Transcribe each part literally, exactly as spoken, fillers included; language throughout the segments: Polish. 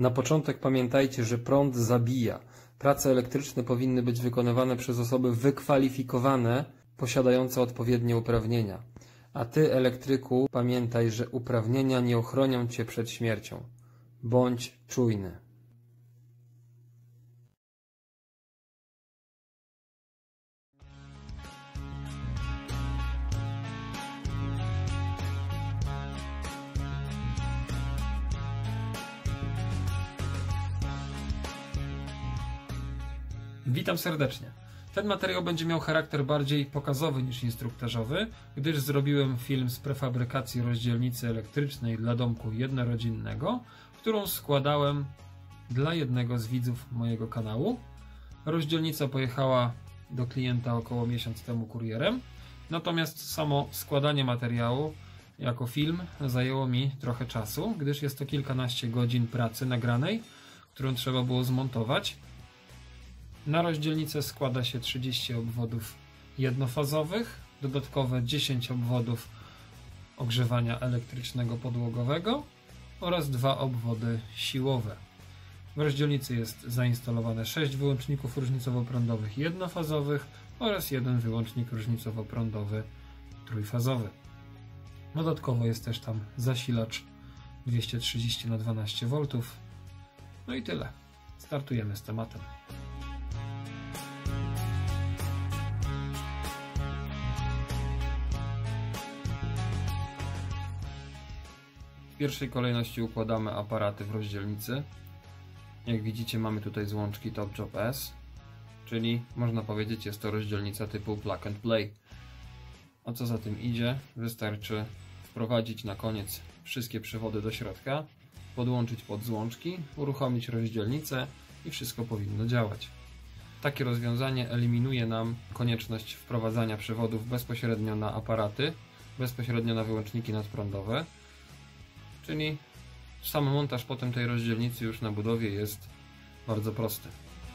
Na początek pamiętajcie, że prąd zabija. Prace elektryczne powinny być wykonywane przez osoby wykwalifikowane, posiadające odpowiednie uprawnienia. A ty, elektryku, pamiętaj, że uprawnienia nie ochronią cię przed śmiercią. Bądź czujny. Witam serdecznie. Ten materiał będzie miał charakter bardziej pokazowy niż instruktażowy, gdyż zrobiłem film z prefabrykacji rozdzielnicy elektrycznej dla domku jednorodzinnego, którą składałem dla jednego z widzów mojego kanału. Rozdzielnica pojechała do klienta około miesiąc temu kurierem, natomiast samo składanie materiału jako film zajęło mi trochę czasu, gdyż jest to kilkanaście godzin pracy nagranej, którą trzeba było zmontować. Na rozdzielnicę składa się trzydzieści obwodów jednofazowych, dodatkowe dziesięć obwodów ogrzewania elektrycznego podłogowego oraz dwa obwody siłowe. W rozdzielnicy jest zainstalowane sześć wyłączników różnicowo-prądowych jednofazowych oraz jeden wyłącznik różnicowo-prądowy trójfazowy. Dodatkowo jest też tam zasilacz dwieście trzydzieści na dwanaście woltów. No i tyle. Startujemy z tematem. W pierwszej kolejności układamy aparaty w rozdzielnicy. Jak widzicie, mamy tutaj złączki Top Job S, czyli można powiedzieć, jest to rozdzielnica typu plug and play. A co za tym idzie, wystarczy wprowadzić na koniec wszystkie przewody do środka, podłączyć pod złączki, uruchomić rozdzielnicę i wszystko powinno działać. Takie rozwiązanie eliminuje nam konieczność wprowadzania przewodów bezpośrednio na aparaty, bezpośrednio na wyłączniki nadprądowe. Czyli sam montaż potem tej rozdzielnicy już na budowie jest bardzo prosty.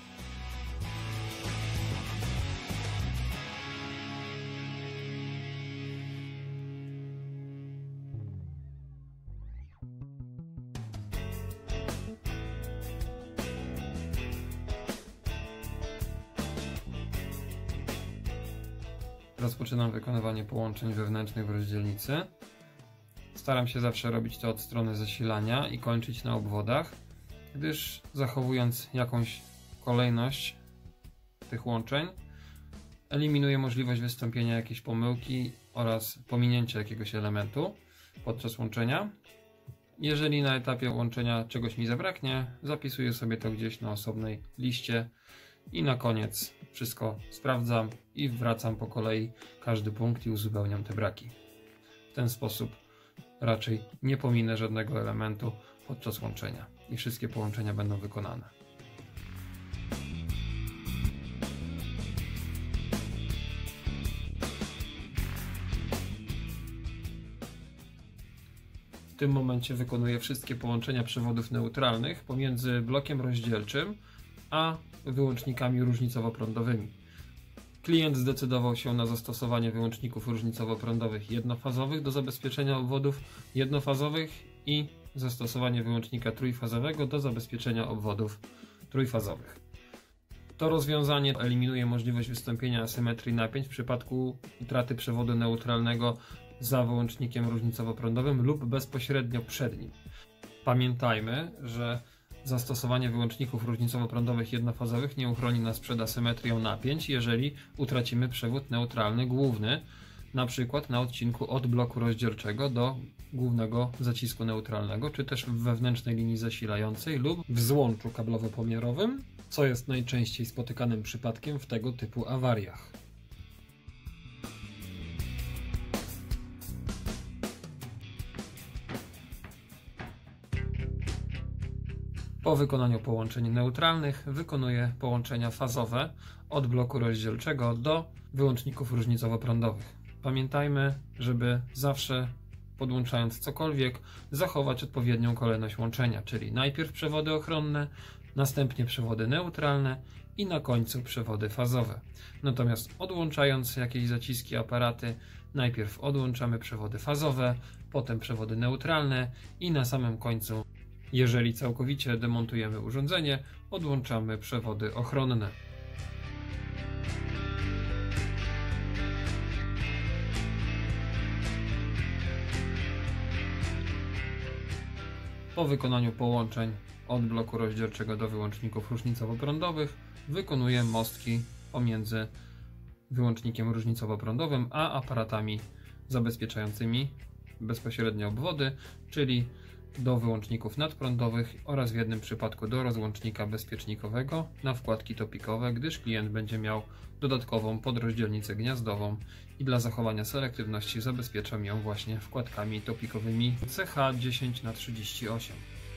Rozpoczynam wykonywanie połączeń wewnętrznych w rozdzielnicy. Staram się zawsze robić to od strony zasilania i kończyć na obwodach, gdyż zachowując jakąś kolejność tych łączeń, eliminuję możliwość wystąpienia jakiejś pomyłki oraz pominięcia jakiegoś elementu podczas łączenia. Jeżeli na etapie łączenia czegoś mi zabraknie, zapisuję sobie to gdzieś na osobnej liście i na koniec wszystko sprawdzam i wracam po kolei każdy punkt i uzupełniam te braki. W ten sposób raczej nie pominę żadnego elementu podczas łączenia i wszystkie połączenia będą wykonane. W tym momencie wykonuję wszystkie połączenia przewodów neutralnych pomiędzy blokiem rozdzielczym a wyłącznikami różnicowo-prądowymi. Klient zdecydował się na zastosowanie wyłączników różnicowo-prądowych jednofazowych do zabezpieczenia obwodów jednofazowych i zastosowanie wyłącznika trójfazowego do zabezpieczenia obwodów trójfazowych. To rozwiązanie eliminuje możliwość wystąpienia asymetrii napięć w przypadku utraty przewodu neutralnego za wyłącznikiem różnicowo-prądowym lub bezpośrednio przed nim. Pamiętajmy, że zastosowanie wyłączników różnicowo-prądowych jednofazowych nie uchroni nas przed asymetrią napięć, jeżeli utracimy przewód neutralny główny, na przykład na odcinku od bloku rozdzielczego do głównego zacisku neutralnego, czy też w wewnętrznej linii zasilającej lub w złączu kablowo-pomiarowym, co jest najczęściej spotykanym przypadkiem w tego typu awariach. Po wykonaniu połączeń neutralnych wykonuję połączenia fazowe od bloku rozdzielczego do wyłączników różnicowo-prądowych. Pamiętajmy, żeby zawsze podłączając cokolwiek zachować odpowiednią kolejność łączenia, czyli najpierw przewody ochronne, następnie przewody neutralne i na końcu przewody fazowe. Natomiast odłączając jakieś zaciski, aparaty, najpierw odłączamy przewody fazowe, potem przewody neutralne i na samym końcu Jeżeli całkowicie demontujemy urządzenie, odłączamy przewody ochronne. Po wykonaniu połączeń od bloku rozdzielczego do wyłączników różnicowo-prądowych wykonuję mostki pomiędzy wyłącznikiem różnicowo-prądowym a aparatami zabezpieczającymi bezpośrednio obwody, czyli do wyłączników nadprądowych oraz w jednym przypadku do rozłącznika bezpiecznikowego na wkładki topikowe, gdyż klient będzie miał dodatkową podrozdzielnicę gniazdową i dla zachowania selektywności zabezpieczam ją właśnie wkładkami topikowymi C H dziesięć na trzydzieści osiem.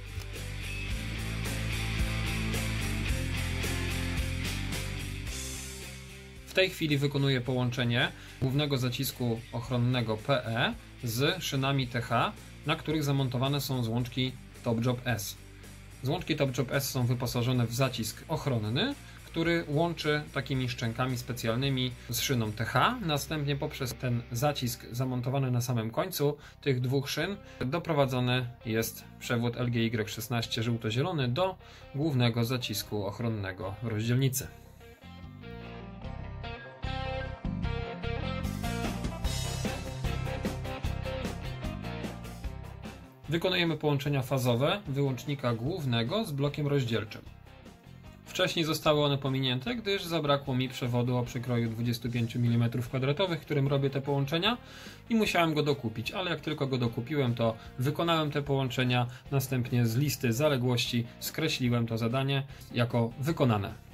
W tej chwili wykonuję połączenie głównego zacisku ochronnego P E z szynami T H, na których zamontowane są złączki TopJob S. Złączki TopJob S są wyposażone w zacisk ochronny, który łączy takimi szczękami specjalnymi z szyną T H. Następnie poprzez ten zacisk zamontowany na samym końcu tych dwóch szyn doprowadzony jest przewód L G Y szesnaście żółto-zielony do głównego zacisku ochronnego w rozdzielnicy. Wykonujemy połączenia fazowe wyłącznika głównego z blokiem rozdzielczym. Wcześniej zostały one pominięte, gdyż zabrakło mi przewodu o przekroju dwadzieścia pięć milimetrów kwadratowych, którym robię te połączenia i musiałem go dokupić, ale jak tylko go dokupiłem, to wykonałem te połączenia, następnie z listy zaległości skreśliłem to zadanie jako wykonane.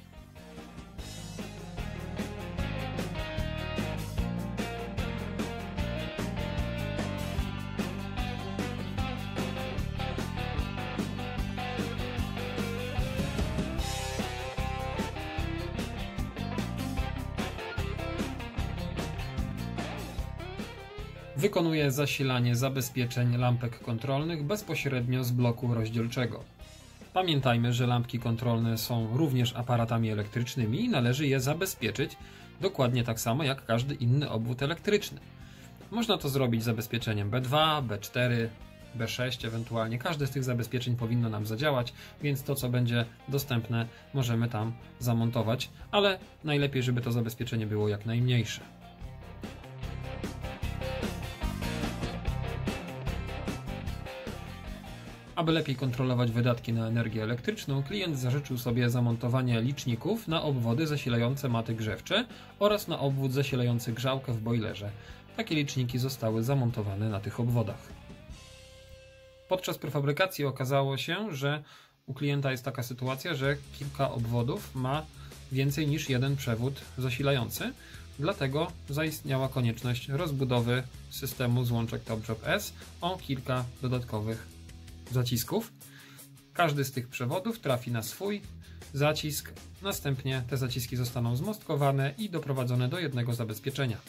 Wykonuję zasilanie zabezpieczeń lampek kontrolnych bezpośrednio z bloku rozdzielczego. Pamiętajmy, że lampki kontrolne są również aparatami elektrycznymi i należy je zabezpieczyć dokładnie tak samo jak każdy inny obwód elektryczny. Można to zrobić zabezpieczeniem B dwa, B cztery, B sześć ewentualnie. Każde z tych zabezpieczeń powinno nam zadziałać, więc to, co będzie dostępne, możemy tam zamontować, ale najlepiej, żeby to zabezpieczenie było jak najmniejsze. Aby lepiej kontrolować wydatki na energię elektryczną, klient zażyczył sobie zamontowanie liczników na obwody zasilające maty grzewcze oraz na obwód zasilający grzałkę w bojlerze. Takie liczniki zostały zamontowane na tych obwodach. Podczas prefabrykacji okazało się, że u klienta jest taka sytuacja, że kilka obwodów ma więcej niż jeden przewód zasilający. Dlatego zaistniała konieczność rozbudowy systemu złączek TopJob S o kilka dodatkowych zacisków. Każdy z tych przewodów trafi na swój zacisk, następnie te zaciski zostaną zmostkowane i doprowadzone do jednego zabezpieczenia.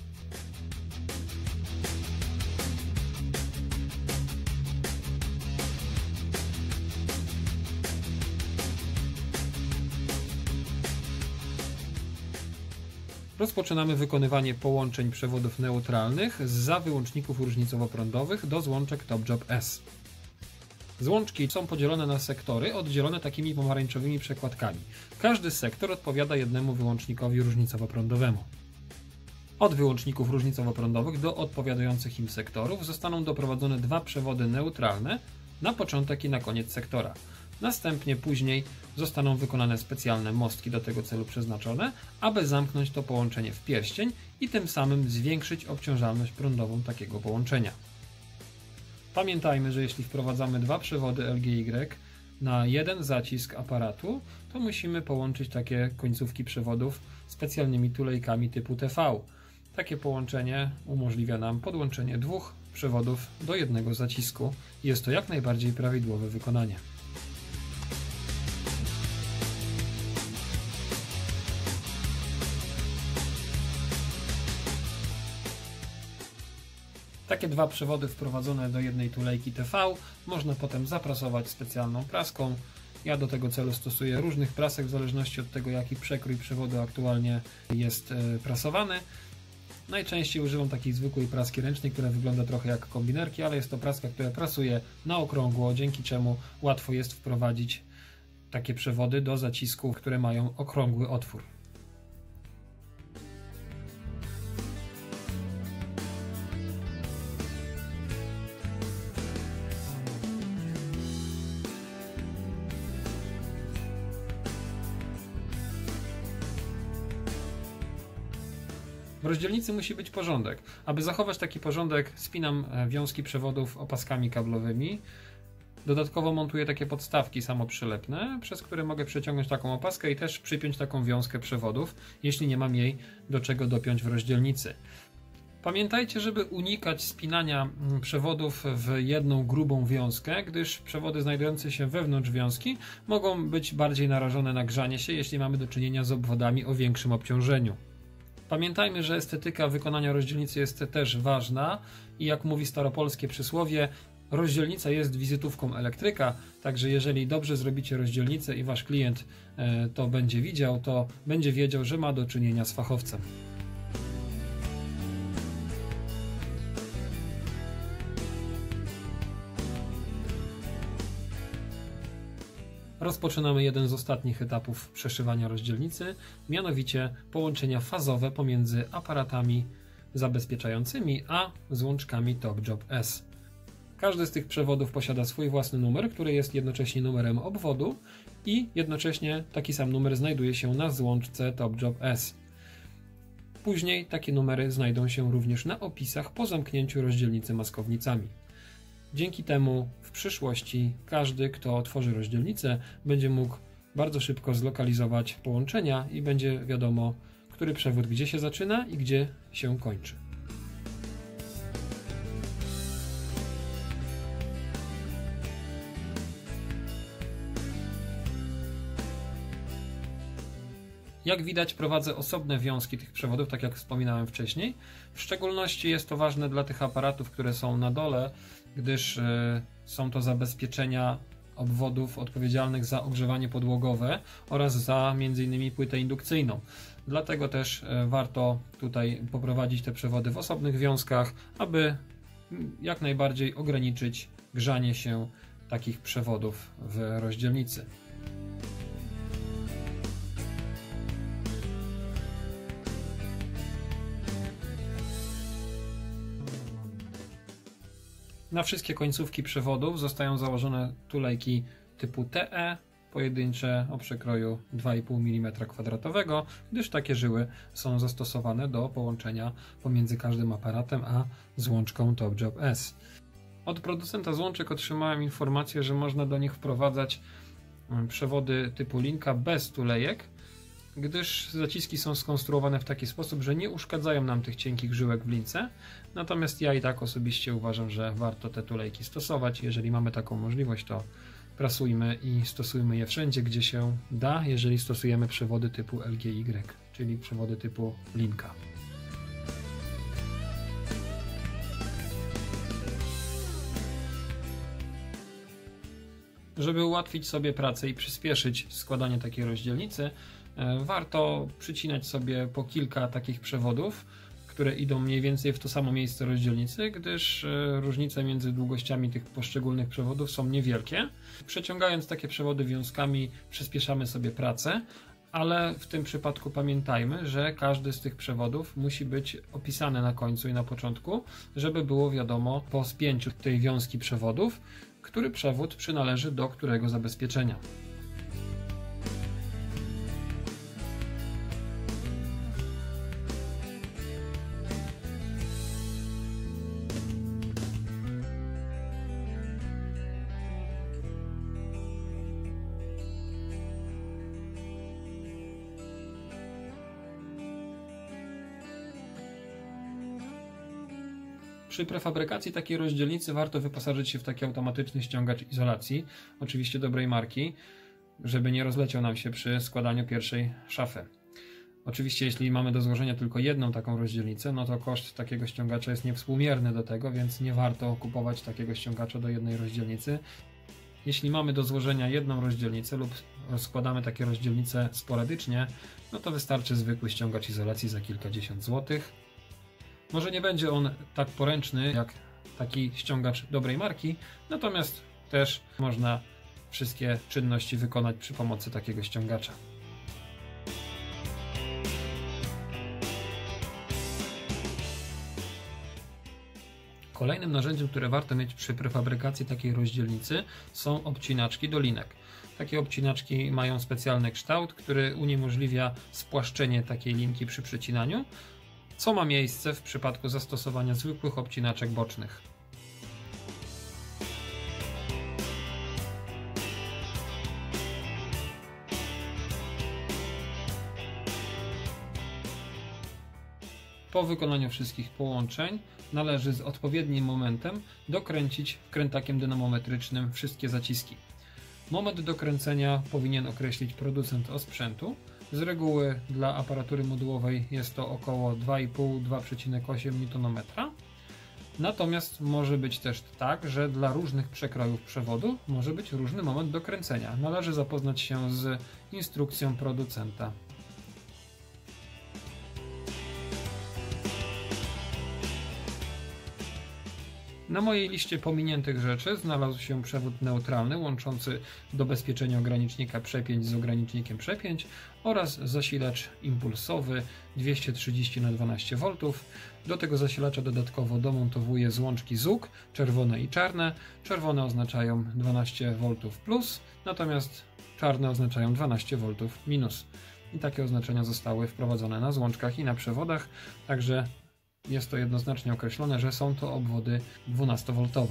Rozpoczynamy wykonywanie połączeń przewodów neutralnych zza wyłączników różnicowo-prądowych do złączek TopJob S. Złączki są podzielone na sektory, oddzielone takimi pomarańczowymi przekładkami. Każdy sektor odpowiada jednemu wyłącznikowi różnicowo-prądowemu. Od wyłączników różnicowo-prądowych do odpowiadających im sektorów zostaną doprowadzone dwa przewody neutralne na początek i na koniec sektora. Następnie później zostaną wykonane specjalne mostki do tego celu przeznaczone, aby zamknąć to połączenie w pierścień i tym samym zwiększyć obciążalność prądową takiego połączenia. Pamiętajmy, że jeśli wprowadzamy dwa przewody L G Y na jeden zacisk aparatu, to musimy połączyć takie końcówki przewodów specjalnymi tulejkami typu T V. Takie połączenie umożliwia nam podłączenie dwóch przewodów do jednego zacisku. Jest to jak najbardziej prawidłowe wykonanie. Takie dwa przewody wprowadzone do jednej tulejki T V można potem zaprasować specjalną praską. Ja do tego celu stosuję różnych prasek w zależności od tego, jaki przekrój przewodu aktualnie jest prasowany. Najczęściej używam takiej zwykłej praski ręcznej, która wygląda trochę jak kombinerki, ale jest to praska, która prasuje na okrągło, dzięki czemu łatwo jest wprowadzić takie przewody do zacisków, które mają okrągły otwór. W rozdzielnicy musi być porządek. Aby zachować taki porządek, spinam wiązki przewodów opaskami kablowymi. Dodatkowo montuję takie podstawki samoprzylepne, przez które mogę przeciągnąć taką opaskę i też przypiąć taką wiązkę przewodów, jeśli nie mam jej do czego dopiąć w rozdzielnicy. Pamiętajcie, żeby unikać spinania przewodów w jedną grubą wiązkę, gdyż przewody znajdujące się wewnątrz wiązki mogą być bardziej narażone na grzanie się, jeśli mamy do czynienia z obwodami o większym obciążeniu. Pamiętajmy, że estetyka wykonania rozdzielnicy jest też ważna i jak mówi staropolskie przysłowie, rozdzielnica jest wizytówką elektryka, także jeżeli dobrze zrobicie rozdzielnicę i wasz klient to będzie widział, to będzie wiedział, że ma do czynienia z fachowcem. Rozpoczynamy jeden z ostatnich etapów przeszywania rozdzielnicy, mianowicie połączenia fazowe pomiędzy aparatami zabezpieczającymi a złączkami TopJob S. Każdy z tych przewodów posiada swój własny numer, który jest jednocześnie numerem obwodu i jednocześnie taki sam numer znajduje się na złączce TopJob S. Później takie numery znajdą się również na opisach po zamknięciu rozdzielnicy maskownicami. Dzięki temu w przyszłości każdy, kto otworzy rozdzielnicę, będzie mógł bardzo szybko zlokalizować połączenia i będzie wiadomo, który przewód gdzie się zaczyna i gdzie się kończy. Jak widać, prowadzę osobne wiązki tych przewodów, tak jak wspominałem wcześniej. W szczególności jest to ważne dla tych aparatów, które są na dole, gdyż są to zabezpieczenia obwodów odpowiedzialnych za ogrzewanie podłogowe oraz za między innymi płytę indukcyjną. Dlatego też warto tutaj poprowadzić te przewody w osobnych wiązkach, aby jak najbardziej ograniczyć grzanie się takich przewodów w rozdzielnicy. Na wszystkie końcówki przewodów zostają założone tulejki typu T E, pojedyncze o przekroju dwa i pół milimetra kwadratowego, gdyż takie żyły są zastosowane do połączenia pomiędzy każdym aparatem a złączką TopJob S. Od producenta złączek otrzymałem informację, że można do nich wprowadzać przewody typu linka bez tulejek, gdyż zaciski są skonstruowane w taki sposób, że nie uszkadzają nam tych cienkich żyłek w lince. Natomiast ja i tak osobiście uważam, że warto te tulejki stosować. Jeżeli mamy taką możliwość, to prasujmy i stosujmy je wszędzie, gdzie się da, jeżeli stosujemy przewody typu L G Y, czyli przewody typu linka. Żeby ułatwić sobie pracę i przyspieszyć składanie takiej rozdzielnicy, warto przycinać sobie po kilka takich przewodów, które idą mniej więcej w to samo miejsce rozdzielnicy, gdyż różnice między długościami tych poszczególnych przewodów są niewielkie. Przeciągając takie przewody wiązkami przyspieszamy sobie pracę, ale w tym przypadku pamiętajmy, że każdy z tych przewodów musi być opisany na końcu i na początku, żeby było wiadomo po spięciu tej wiązki przewodów, który przewód przynależy do którego zabezpieczenia. Przy prefabrykacji takiej rozdzielnicy warto wyposażyć się w taki automatyczny ściągacz izolacji, oczywiście dobrej marki, żeby nie rozleciał nam się przy składaniu pierwszej szafy. Oczywiście jeśli mamy do złożenia tylko jedną taką rozdzielnicę, no to koszt takiego ściągacza jest niewspółmierny do tego, więc nie warto kupować takiego ściągacza do jednej rozdzielnicy. Jeśli mamy do złożenia jedną rozdzielnicę lub składamy takie rozdzielnice sporadycznie, no to wystarczy zwykły ściągacz izolacji za kilkadziesiąt złotych. Może nie będzie on tak poręczny jak taki ściągacz dobrej marki, natomiast też można wszystkie czynności wykonać przy pomocy takiego ściągacza. Kolejnym narzędziem, które warto mieć przy prefabrykacji takiej rozdzielnicy, są obcinaczki do linek. Takie obcinaczki mają specjalny kształt, który uniemożliwia spłaszczenie takiej linki przy przecinaniu, co ma miejsce w przypadku zastosowania zwykłych obcinaczek bocznych. Po wykonaniu wszystkich połączeń należy z odpowiednim momentem dokręcić wkrętakiem dynamometrycznym wszystkie zaciski. Moment dokręcenia powinien określić producent osprzętu. Z reguły dla aparatury modułowej jest to około dwa i pół do dwóch przecinek osiem niutonometra. Natomiast może być też tak, że dla różnych przekrojów przewodu może być różny moment dokręcenia. Należy zapoznać się z instrukcją producenta. Na mojej liście pominiętych rzeczy znalazł się przewód neutralny łączący do bezpieczenia ogranicznika przepięć z ogranicznikiem przepięć oraz zasilacz impulsowy dwieście trzydzieści na dwanaście woltów. Do tego zasilacza dodatkowo domontowuję złączki Z U K, czerwone i czarne. Czerwone oznaczają dwanaście woltów plus, natomiast czarne oznaczają dwanaście woltów minus. I takie oznaczenia zostały wprowadzone na złączkach i na przewodach, także jest to jednoznacznie określone, że są to obwody dwunastowoltowe.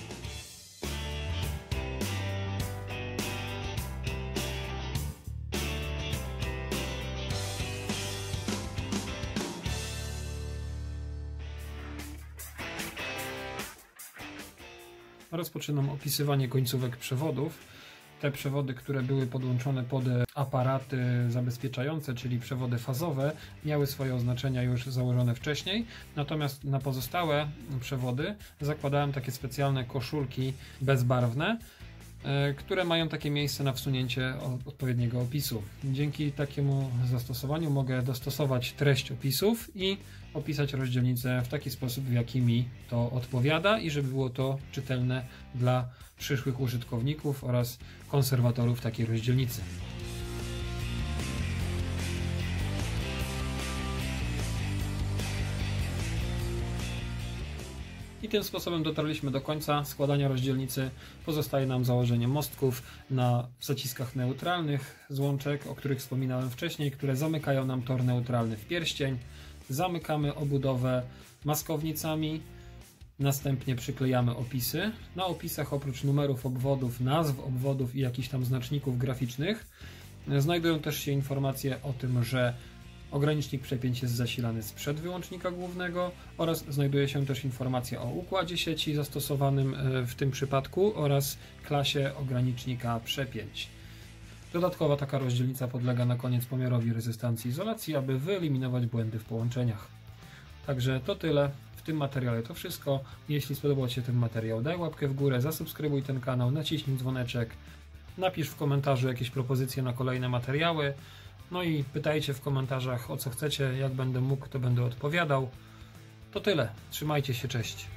Rozpoczynam opisywanie końcówek przewodów. Te przewody, które były podłączone pod aparaty zabezpieczające, czyli przewody fazowe, miały swoje oznaczenia już założone wcześniej, natomiast na pozostałe przewody zakładałem takie specjalne koszulki bezbarwne, które mają takie miejsce na wsunięcie odpowiedniego opisu. Dzięki takiemu zastosowaniu mogę dostosować treść opisów i opisać rozdzielnicę w taki sposób, w jaki mi to odpowiada i żeby było to czytelne dla przyszłych użytkowników oraz konserwatorów takiej rozdzielnicy. I tym sposobem dotarliśmy do końca składania rozdzielnicy. Pozostaje nam założenie mostków na zaciskach neutralnych złączek, o których wspominałem wcześniej, które zamykają nam tor neutralny w pierścień. Zamykamy obudowę maskownicami, następnie przyklejamy opisy. Na opisach oprócz numerów obwodów, nazw obwodów i jakichś tam znaczników graficznych znajdują też się informacje o tym, że ogranicznik przepięć jest zasilany sprzed wyłącznika głównego oraz znajduje się też informacja o układzie sieci zastosowanym w tym przypadku oraz klasie ogranicznika przepięć. Dodatkowo taka rozdzielnica podlega na koniec pomiarowi rezystancji izolacji, aby wyeliminować błędy w połączeniach. Także to tyle. W tym materiale to wszystko. Jeśli spodobał Ci się ten materiał, daj łapkę w górę, zasubskrybuj ten kanał, naciśnij dzwoneczek, napisz w komentarzu jakieś propozycje na kolejne materiały. No i pytajcie w komentarzach, o co chcecie, jak będę mógł, to będę odpowiadał. To tyle. Trzymajcie się, cześć.